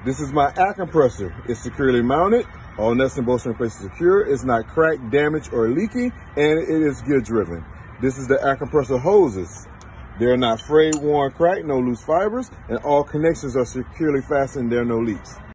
This is my air compressor. It's securely mounted. All nuts and bolts are in place secure. It's not cracked, damaged, or leaky, and it is gear driven. This is the air compressor hoses. They're not frayed, worn, cracked, no loose fibers, and all connections are securely fastened. There are no leaks.